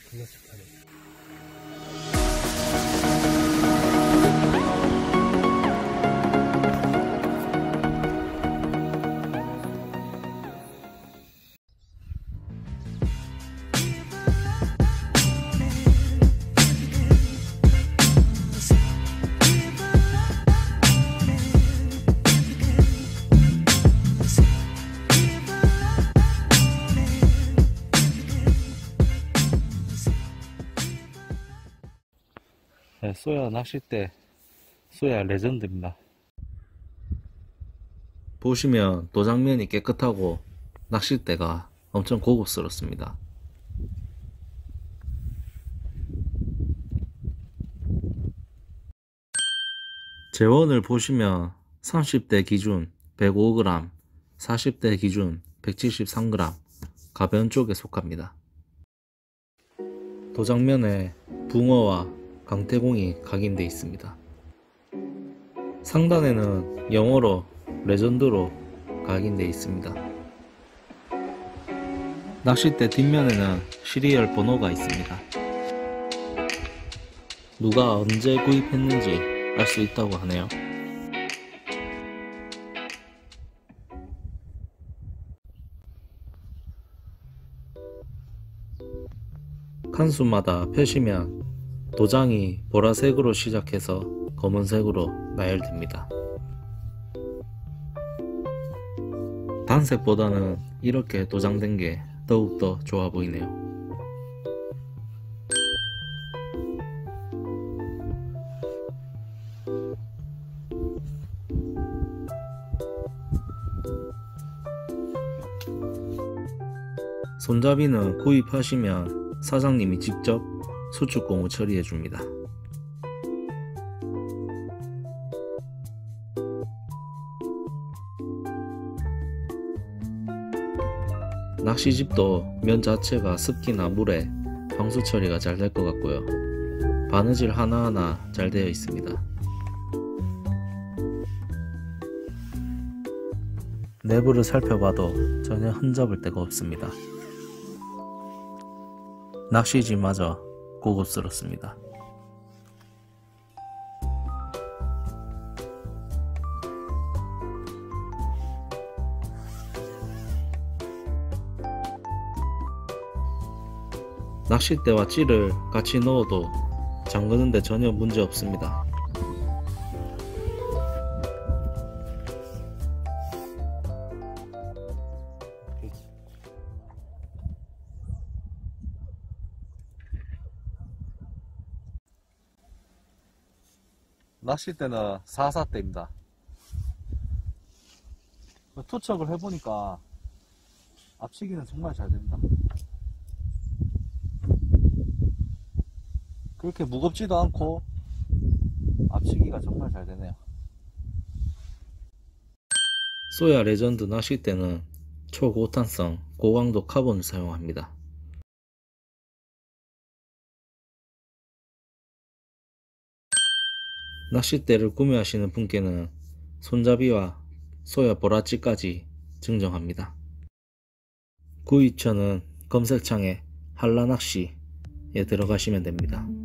존나 습하네. 네, 쏘야 낚싯대, 쏘야 레전드입니다. 보시면 도장면이 깨끗하고 낚싯대가 엄청 고급스럽습니다. 재원을 보시면 30대 기준 105g, 40대 기준 173g, 가벼운 쪽에 속합니다. 도장면에 붕어와 강태공이 각인되어 있습니다. 상단에는 영어로 레전드로 각인되어 있습니다. 낚싯대 뒷면에는 시리얼 번호가 있습니다. 누가 언제 구입했는지 알 수 있다고 하네요. 칸수마다 펴시면 도장이 보라색으로 시작해서 검은색으로 나열됩니다. 단색보다는 이렇게 도장된 게 더욱더 좋아 보이네요. 손잡이는 구입하시면 사장님이 직접 수축 고무 처리해 줍니다. 낚시집도 면 자체가 습기나 물에 방수 처리가 잘 될 것 같고요. 바느질 하나하나 잘 되어 있습니다. 내부를 살펴봐도 전혀 흠잡을 데가 없습니다. 낚시집마저 고급스럽습니다. 낚싯대와 찌를 같이 넣어도 잠그는데 전혀 문제 없습니다. 낚싯대는 44대입니다. 투척을 해보니까 앞치기는 정말 잘 됩니다. 그렇게 무겁지도 않고 앞치기가 정말 잘 되네요. 쏘야 레전드 낚싯대는 초고탄성 고강도 카본을 사용합니다. 낚싯대를 구매하시는 분께는 손잡이와 쏘야 보라찌까지 증정합니다. 구입처는 검색창에 한라낚시에 들어가시면 됩니다.